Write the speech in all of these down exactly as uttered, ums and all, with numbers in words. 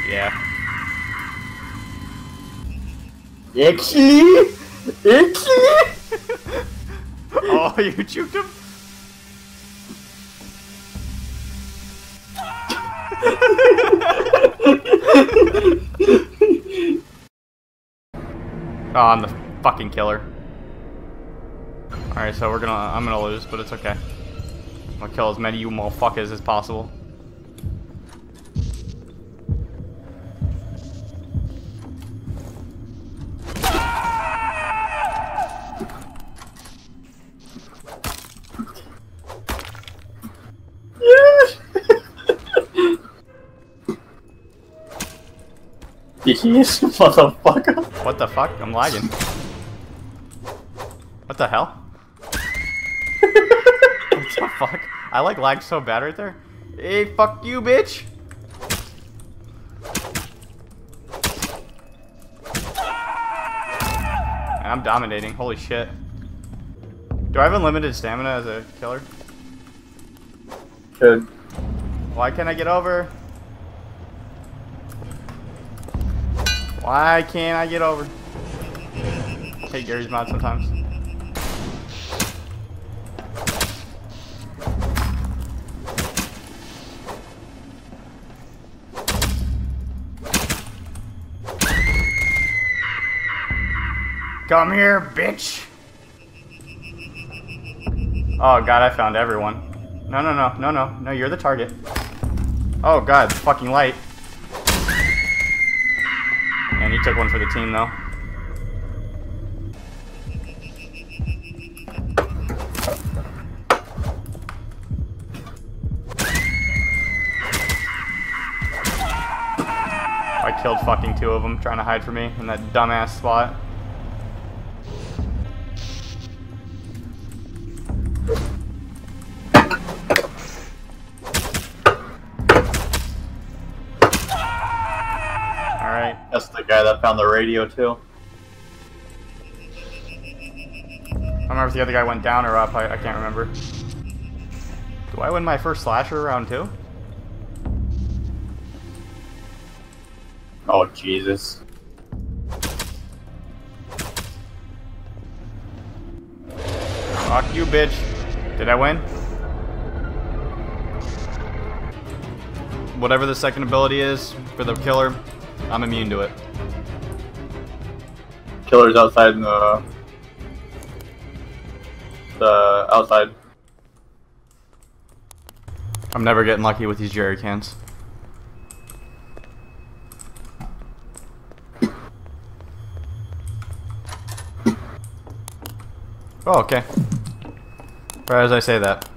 Yeah. Actually, actually. Oh, you juked him? Oh, I'm the fucking killer. Alright, so we're gonna, I'm gonna lose, but it's okay. I'm gonna kill as many of you motherfuckers as possible. Yes, motherfucker. What the fuck? I'm lagging. What the hell? What the fuck? I like lag so bad right there. Hey, fuck you, bitch! And I'm dominating. Holy shit. Do I have unlimited stamina as a killer? Good. Why can't I get over? Why can't I get over? Take Gary's mod sometimes. Come here, bitch! Oh god, I found everyone. No, no, no, no, no, no, you're the target. Oh god, fucking light. And he took one for the team, though. I killed fucking two of them trying to hide from me in that dumbass spot. Alright. That's the guy that found the radio too. I don't remember if the other guy went down or up, I, I can't remember. Do I win my first slasher round two? Oh, Jesus. Fuck you, bitch. Did I win? Whatever the second ability is for the killer, I'm immune to it. Killer's outside in the... The outside. I'm never getting lucky with these jerry cans. Oh, okay. Right as I say that.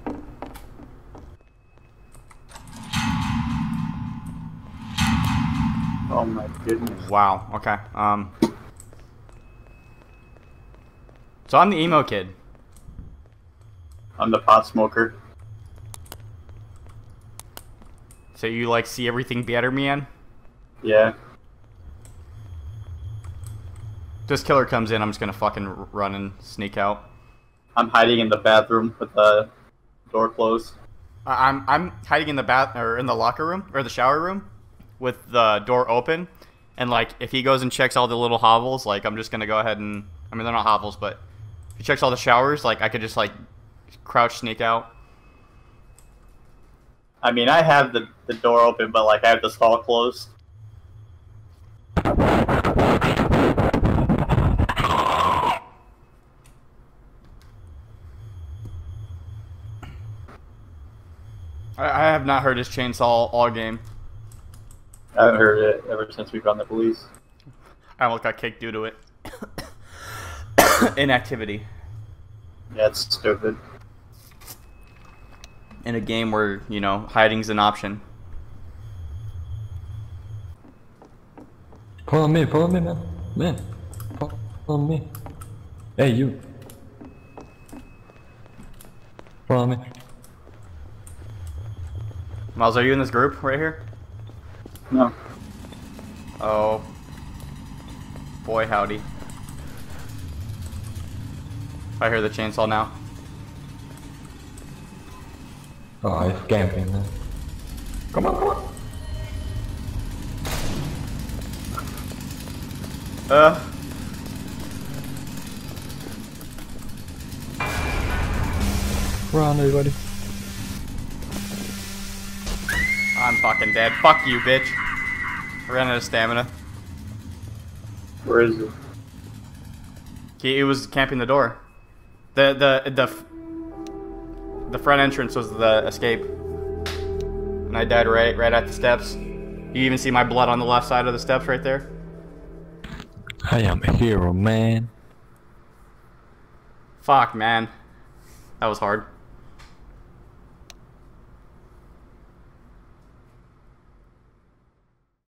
Oh my goodness. Wow, okay. Um. So I'm the emo kid. I'm the pot smoker. So you like see everything better, man? Yeah. This killer comes in, I'm just gonna fucking run and sneak out. I'm hiding in the bathroom with the door closed. I- I'm I'm hiding in the bath or in the locker room or the shower room with the door open, and like if he goes and checks all the little hovels, like I'm just gonna go ahead and I mean they're not hovels, but if he checks all the showers, like I could just like crouch sneak out. I mean, I have the, the door open, but like I have the stall closed. I, I have not heard his chainsaw all game. I haven't heard it ever since we found the police. I almost got kicked due to it. Inactivity. Yeah, it's stupid. In a game where, you know, hiding's an option. Pull on me, pull on me, man. Man. Pull on me. Hey, you. Pull on me. Miles, are you in this group right here? No. Oh. Boy, howdy. I hear the chainsaw now. Oh, he's camping, man. Come on, come on. Uh. Run, everybody. I'm fucking dead. Fuck you, bitch. I ran out of stamina. Where is it? He, he was camping the door. The the the f- the front entrance was the escape, and I died right right at the steps. You even see my blood on the left side of the steps right there. I am a hero, man. Fuck, man, that was hard.